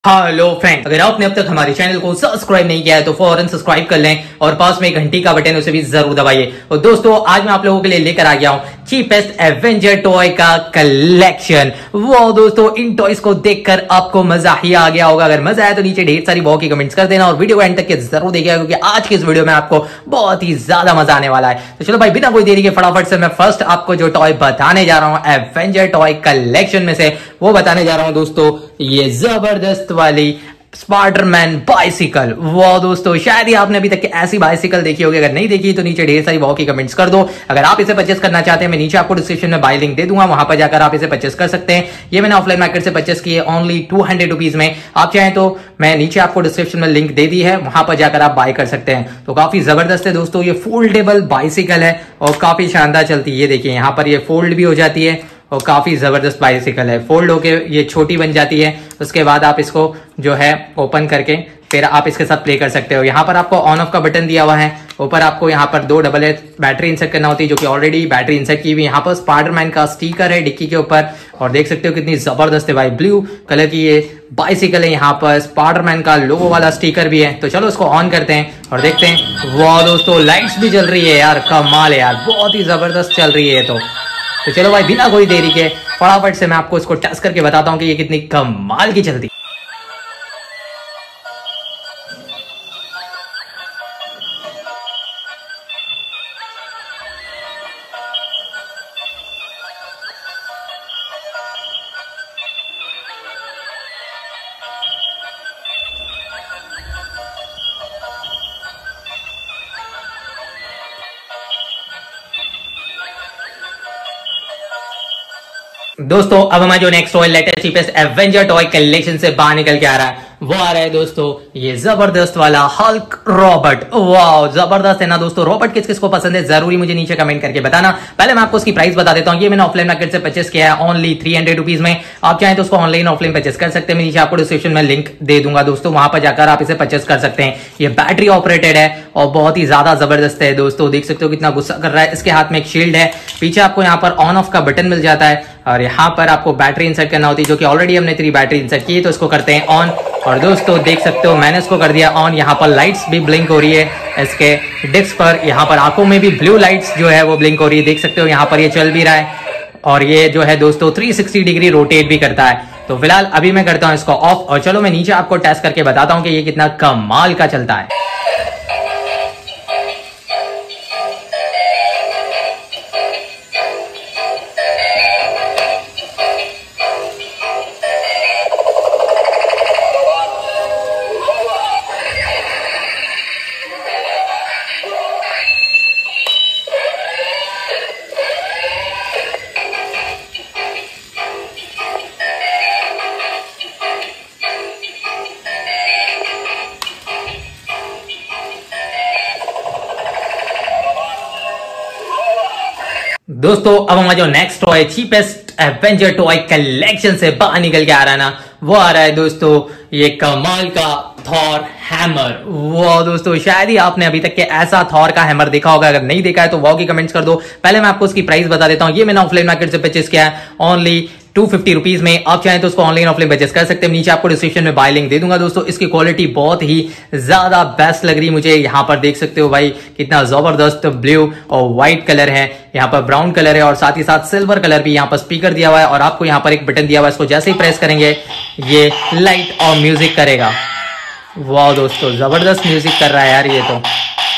Hello friends, अगर आपने अब तक हमारे चैनल को सब्सक्राइब नहीं किया है तो फौरन सब्सक्राइब कर लें और पास में घंटी का बटन उसे भी जरूर दबाइए। और दोस्तों, आज मैं आप लोगों के लिए लेकर आ गया हूं चीपेस्ट एवेंजर टॉय का कलेक्शन। वो दोस्तों, इन टॉयज को देखकर आपको मजा ही आ गया होगा। अगर मजा आया तो नीचे ढेर सारी बहुत की कमेंट्स कर देना और वीडियो को एंड तक के जरूर देखिएगा, क्योंकि आज की इस वीडियो में आपको बहुत ही ज्यादा मजा आने वाला है। तो चलो भाई, बिना कोई देरी के फटाफट से मैं फर्स्ट आपको जो टॉय बताने जा रहा हूं एवेंजर टॉय कलेक्शन में से, वो बताने जा रहा हूं दोस्तों, ये जबरदस्त वाली स्पाइडरमैन बाइसिकल। वो दोस्तों, शायद ही आपने अभी तक ऐसी बाइसिकल देखी होगी। अगर नहीं देखी तो नीचे ढेर सारी वाओ की कमेंट्स कर दो। अगर आप इसे परचेस करना चाहते हैं, मैं नीचे आपको डिस्क्रिप्शन में बाय लिंक दे दूंगा, वहां पर जाकर आप इसे परचेस कर सकते हैं। ये मैंने ऑफलाइन मार्केट से परचेस की है ओनली 200 रुपीज में। आप चाहें तो मैं नीचे आपको डिस्क्रिप्शन में लिंक दे दी है, वहां पर जाकर आप बाय कर सकते हैं। तो काफी जबरदस्त है दोस्तों, ये फोल्डेबल बाइसिकल है और काफी शानदार चलती है। ये देखिए, यहाँ पर ये फोल्ड भी हो जाती है और काफी जबरदस्त बाइसिकल है। फोल्ड होके ये छोटी बन जाती है, उसके बाद आप इसको जो है ओपन करके फिर आप इसके साथ प्ले कर सकते हो। यहाँ पर आपको ऑन ऑफ का बटन दिया हुआ है। ऊपर आपको यहाँ पर 2 AA बैटरी इंसर्ट करना होती है, जो कि ऑलरेडी बैटरी इंसर्ट की हुई। यहाँ पर स्पाइडरमैन का स्टिकर है डिक्की के ऊपर, और देख सकते हो कितनी जबरदस्त है भाई। ब्लू कलर की ये बाइसिकल है, यहाँ पर स्पाइडरमैन का लोगो वाला स्टिकर भी है। तो चलो इसको ऑन करते हैं और देखते हैं। वाह दोस्तों, लाइट्स भी जल रही है यार, कमाल है यार, बहुत ही जबरदस्त चल रही है। तो चलो भाई, बिना कोई देरी के फटाफट से मैं आपको इसको टेस्ट करके बताता हूं कि ये कितनी कमाल की चलती है। दोस्तों, अब हमारा जो next toy latest cheapest avenger toy collection से बाहर निकल के आ रहा है, वो आ रहा है दोस्तों ये जबरदस्त वाला हल्क रॉबर्ट। वाह, जबरदस्त है ना दोस्तों। रॉबर्ट किस किस को पसंद है जरूरी मुझे नीचे कमेंट करके बताना। पहले मैं आपको उसकी प्राइस बता देता हूँ। ये मैंने ऑफलाइन मार्केट से परचेस किया है ओनली 300 रुपीज में। आप चाहें तो उसको ऑनलाइन ऑफलाइन परचेस कर सकते हैं। मैं नीचे आपको डिस्क्रिप्शन में लिंक दे दूंगा दोस्तों, वहां पर जाकर आप इसे परचेस कर सकते हैं। ये बैटरी ऑपरेटेड है और बहुत ही ज्यादा जबरदस्त है दोस्तों। देख सकते हो कितना गुस्सा कर रहा है। इसके हाथ में एक शील्ड है, पीछे आपको यहाँ पर ऑन ऑफ का बटन मिल जाता है, और यहाँ पर आपको बैटरी इंसर्ट करना होती है, जो कि ऑलरेडी हमने 3 बैटरी इंसर्ट की है। तो इसको करते हैं ऑन, और दोस्तों देख सकते हो मैंने इसको कर दिया ऑन। यहाँ पर लाइट्स भी ब्लिंक हो रही है इसके डिस्क पर। यहाँ पर आंखों में भी ब्लू लाइट्स जो है वो ब्लिंक हो रही है, देख सकते हो। यहाँ पर ये चल भी रहा है, और ये जो है दोस्तों 360 डिग्री रोटेट भी करता है। तो फिलहाल अभी मैं करता हूँ इसको ऑफ, और चलो मैं नीचे आपको टेस्ट करके बताता हूँ कि ये कितना कमाल का चलता है। दोस्तों, अब हमारा जो next toy cheapest avenger toy collection से बाहर निकल के आ रहा है ना, वो आ रहा है दोस्तों ये कमाल का थॉर हैमर। वो दोस्तों, शायद ही आपने अभी तक के ऐसा थॉर का हैमर देखा होगा। अगर नहीं देखा है तो वाओ की कमेंट्स कर दो। पहले मैं आपको उसकी प्राइस बता देता हूँ। ये मैंने ऑफलाइन मार्केट से परचेस किया है ओनली 250 रुपीज में। आप चाहें तो उसको ऑनलाइन ऑफलाइन परचेस कर सकते हैं। नीचे आपको डिस्क्रिप्शन में बाय लिंक दे दूंगा दोस्तों। इसकी क्वालिटी बहुत ही ज्यादा बेस्ट लग रही है मुझे। यहाँ पर देख सकते हो भाई, कितना जबरदस्त ब्लू और व्हाइट कलर है, यहाँ पर ब्राउन कलर है, और साथ ही साथ सिल्वर कलर भी। यहाँ पर स्पीकर दिया हुआ है, और आपको यहाँ पर एक बटन दिया हुआ है। इसको जैसे ही प्रेस करेंगे ये लाइट और म्यूजिक करेगा। वाह दोस्तों, जबरदस्त म्यूजिक कर रहा है यार ये तो।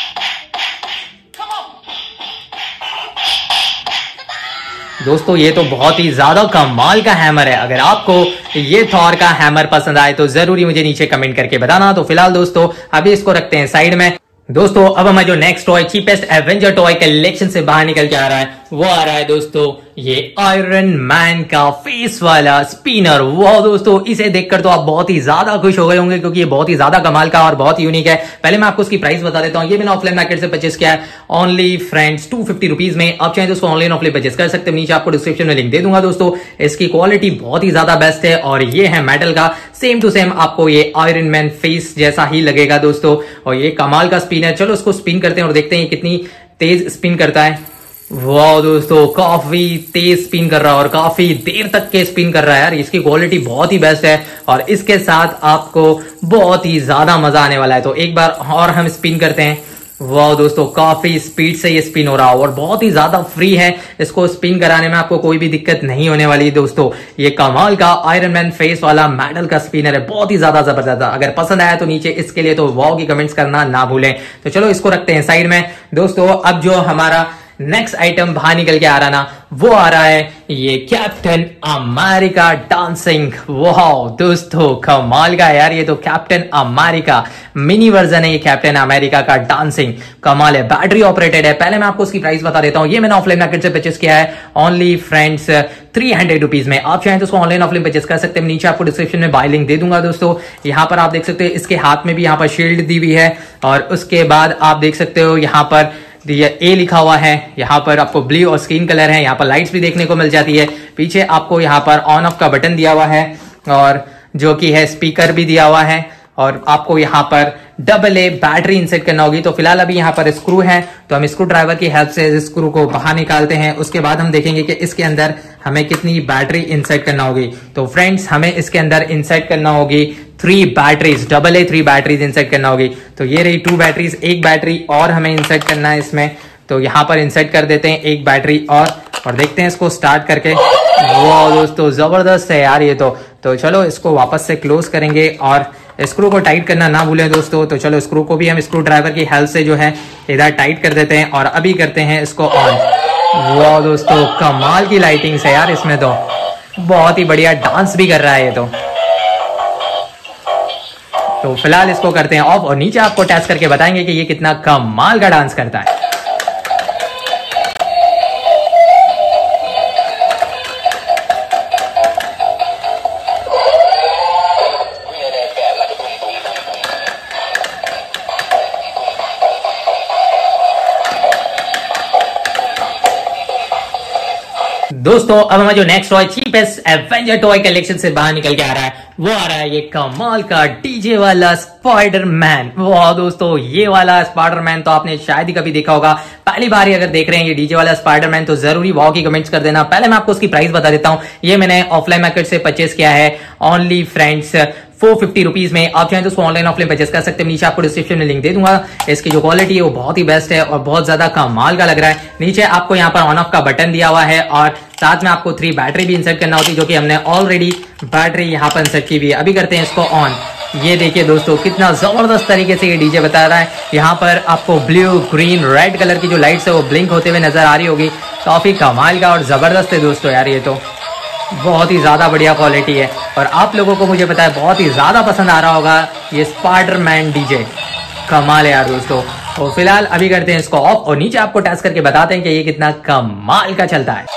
दोस्तों, ये तो बहुत ही ज्यादा कमाल का हैमर है। अगर आपको ये थॉर का हैमर पसंद आए तो जरूरी मुझे नीचे कमेंट करके बताना। तो फिलहाल दोस्तों, अभी इसको रखते हैं साइड में। दोस्तों, अब हमारा जो next toy cheapest avenger toy collection से बाहर निकल के आ रहा है, वो आ रहा है दोस्तों ये आयरन मैन का फेस वाला स्पिनर। वो दोस्तों, इसे देखकर तो आप बहुत ही ज्यादा खुश हो गए होंगे, क्योंकि ये बहुत ही ज्यादा कमाल का और बहुत यूनिक है। पहले मैं आपको उसकी प्राइस बता देता हूँ। ये मैंने ऑफलाइन मार्केट से परचेस किया है ओनली फ्रेंड्स 250 रुपीज में। आप चाहें तो उसको ऑनलाइन ऑफलाइन परचेस कर सकते हैं। नीचे आपको डिस्क्रिप्शन में लिंक दे दूंगा दोस्तों। इसकी क्वालिटी बहुत ही ज्यादा बेस्ट है, और ये है मेटल का, सेम टू सेम आपको ये आयरन मैन फेस जैसा ही लगेगा दोस्तों। और ये कमाल का स्पिन है। चलो उसको स्पिन करते हैं और देखते हैं कितनी तेज स्पिन करता है। वाह दोस्तों, काफी तेज स्पिन कर रहा है और काफी देर तक के स्पिन कर रहा है यार। इसकी क्वालिटी बहुत ही बेस्ट है और इसके साथ आपको बहुत ही ज्यादा मजा आने वाला है। तो एक बार और हम स्पिन करते हैं। वाह दोस्तों, काफी स्पीड से ये स्पिन हो रहा है और बहुत ही ज्यादा फ्री है। इसको स्पिन कराने में आपको कोई भी दिक्कत नहीं होने वाली है दोस्तों। ये कमाल का आयरन मैन फेस वाला मेडल का स्पिनर है, बहुत ही ज्यादा जबरदस्त। अगर पसंद आया तो नीचे इसके लिए तो वाव की कमेंट्स करना ना भूलें। तो चलो इसको रखते हैं साइड में दोस्तों। अब जो हमारा नेक्स्ट आइटम बाहर निकल के आ रहा ना, वो आ रहा है ये कैप्टन अमेरिका डांसिंग। वाह दोस्तों, कमाल का यार। ये तो कैप्टन अमेरिका मिनी वर्जन है ये कैप्टन अमेरिका का डांसिंग। कमाल है, बैटरी ऑपरेटेड है। पहले मैं आपको उसकी प्राइस बता देता हूं। ये मैंने ऑफलाइन मार्केट से परचेस किया है ओनली फ्रेंड्स 300 रुपीज में। आप चाहें तो उसको ऑनलाइन ऑफलाइन परचेस कर सकते हैं। नीचे आपको डिस्क्रिप्शन में बाय लिंक दे दूंगा दोस्तों। यहाँ पर आप देख सकते हो इसके हाथ में भी यहाँ पर शील्ड दी हुई है और उसके बाद आप देख सकते हो यहाँ पर ये ए लिखा हुआ है। यहाँ पर आपको ब्लू और स्किन कलर है। यहाँ पर लाइट्स भी देखने को मिल जाती है। पीछे आपको यहाँ पर ऑन ऑफ का बटन दिया हुआ है और जो कि है स्पीकर भी दिया हुआ है और आपको यहाँ पर AA बैटरी इंसर्ट करना होगी। तो फिलहाल अभी यहाँ पर स्क्रू है तो हम स्क्रू ड्राइवर की हेल्प से इस स्क्रू को बाहर निकालते हैं। उसके बाद हम देखेंगे कि इसके अंदर हमें कितनी बैटरी इंसर्ट करना होगी। तो फ्रेंड्स, हमें इसके अंदर इंसर्ट करना होगी 3 बैटरीज, AA 3 बैटरीज इंसर्ट करना होगी। तो ये रही 2 बैटरीज, एक बैटरी और हमें इंसर्ट करना है इसमें। तो यहाँ पर इंसर्ट कर देते हैं एक बैटरी और देखते हैं इसको स्टार्ट करके। वाह दोस्तों, जबरदस्त है यार ये तो चलो इसको वापस से क्लोज करेंगे और स्क्रू को टाइट करना ना भूलें दोस्तों। तो चलो स्क्रू को भी हम स्क्रू ड्राइवर की हेल्प से जो है इधर टाइट कर देते हैं और अभी करते हैं इसको ऑन। वाह दोस्तों, कमाल की लाइटिंग है यार इसमें। तो बहुत ही बढ़िया डांस भी कर रहा है ये तो फिलहाल इसको करते हैं ऑफ और नीचे आपको टेस्ट करके बताएंगे कि ये कितना कमाल का डांस करता है। दोस्तों, अब हमारा जो next toy cheapest avenger toy collection से बाहर निकल के आ रहा है, वो आ रहा है ये कमाल का डीजे वाला स्पाइडरमैन। वाह दोस्तों, ये वाला स्पाइडरमैन तो आपने शायद ही कभी देखा होगा। पहली बार ही अगर देख रहे हैं ये डीजे वाला स्पाइडरमैन तो जरूरी वाह की कमेंट्स कर देना। पहले मैं आपको उसकी प्राइस बता देता हूं। ये मैंने ऑफलाइन मार्केट से परचेस किया है ओनली फ्रेंड्स 450 रुपीज में। आप चाहें तो उसको ऑनलाइन ऑफलाइन परचेस कर सकते हैं। नीचे आपको डिस्क्रिप्शन में लिंक दे दूंगा। इसकी जो क्वालिटी है वो बहुत ही बेस्ट है और बहुत ज्यादा कमाल का लग रहा है। नीचे आपको यहाँ पर ऑन ऑफ का बटन दिया हुआ है और साथ में आपको 3 बैटरी भी इंसर्ट करना होती है, जो कि हमने ऑलरेडी बैटरी यहाँ पर इंसर्ट की हुई है। अभी करते हैं इसको ऑन। ये देखिए दोस्तों, कितना जबरदस्त तरीके से ये डीजे बता रहा है। यहाँ पर आपको ब्लू, ग्रीन, रेड कलर की जो लाइट्स है वो ब्लिंक होते हुए नजर आ रही होगी। काफी कमाल का और जबरदस्त है दोस्तों यार। ये तो बहुत ही ज्यादा बढ़िया क्वालिटी है और आप लोगों को मुझे पता है बहुत ही ज्यादा पसंद आ रहा होगा ये स्पाइडरमैन डीजे। कमाल है यार दोस्तों। तो फिलहाल अभी करते हैं इसको ऑफ और नीचे आपको टेस्ट करके बताते हैं कि ये कितना कमाल का चलता है।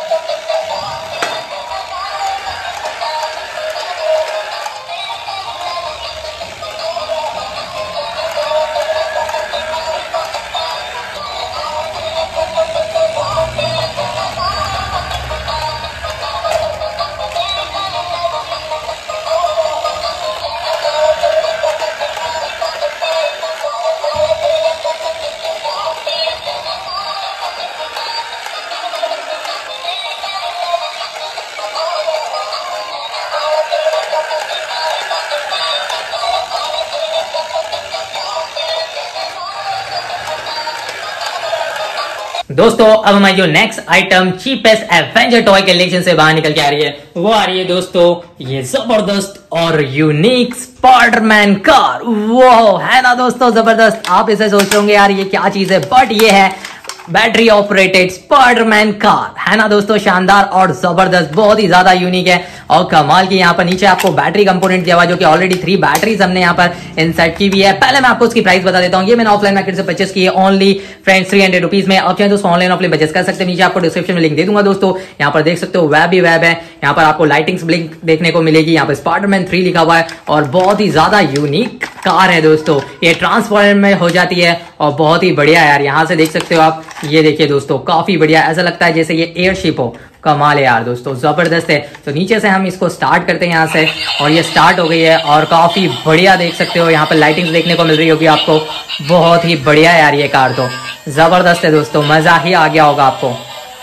दोस्तों, अब हमारी जो next item cheapest avenger toy collection से बाहर निकल के आ रही है, वो आ रही है दोस्तों ये जबरदस्त और यूनिक स्पाइडरमैन कार। वो है ना दोस्तों जबरदस्त। आप इसे सोच रहे होंगे यार ये क्या चीज है, बट ये है बैटरी ऑपरेटेड स्पाइडरमैन कार। है ना दोस्तों, शानदार और जबरदस्त, बहुत ही ज्यादा यूनिक है और कमाल की। यहाँ पर नीचे आपको बैटरी कंपोनेंट दिया हुआ जो कि ऑलरेडी 3 बैटरीज हमने यहाँ पर इंसर्ट की हुई है। पहले मैं आपको उसकी प्राइस बता देता हूँ। ये मैंने ऑफलाइन मार्केट से परचेस की है ओनली फ्रेंड्स 300 रुपीज में। आप चाहें तो ऑनलाइन ऑफलाइन परचेस कर सकते हैं। नीचे आपको डिस्क्रिप्शन में लिंक दे दूंगा दोस्तों। यहाँ पर देख सकते हो वेब ही वेब है। यहाँ पर आपको लाइटिंग्स ब्लिंक देखने को मिलेगी। यहाँ पर स्पाइडरमैन 3 लिखा हुआ है और बहुत ही ज्यादा यूनिक कार है दोस्तों। ये ट्रांसफॉर्म में हो जाती है और बहुत ही बढ़िया यार। यहाँ से देख सकते हो आप, ये देखिए दोस्तों, काफी बढ़िया। ऐसा लगता है जैसे ये एयरशिप हो। कमाल है यार दोस्तों, जबरदस्त है। तो नीचे से हम इसको स्टार्ट करते हैं यहाँ से और ये स्टार्ट हो गई है और काफी बढ़िया देख सकते हो। यहाँ पर लाइटिंग्स देखने को मिल रही होगी आपको। बहुत ही बढ़िया यार ये कार तो। जबरदस्त है दोस्तों, मजा ही आ गया होगा आपको।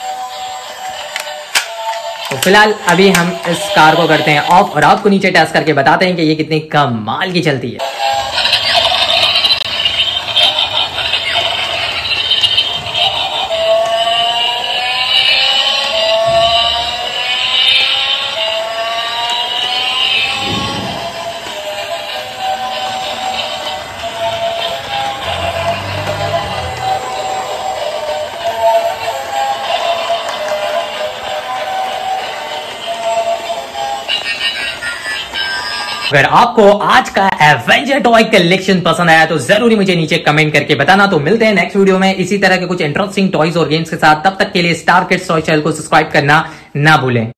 तो फिलहाल अभी हम इस कार को करते हैं ऑफ और आपको नीचे टेस्ट करके बताते हैं कि ये कितनी कमाल की चलती है। अगर आपको आज का एवेंजर टॉय कलेक्शन पसंद आया तो जरूरी मुझे नीचे कमेंट करके बताना। तो मिलते हैं नेक्स्ट वीडियो में इसी तरह के कुछ इंटरेस्टिंग टॉयज और गेम्स के साथ। तब तक के लिए स्टार किड्स टॉय चैनल को सब्सक्राइब करना ना भूलें।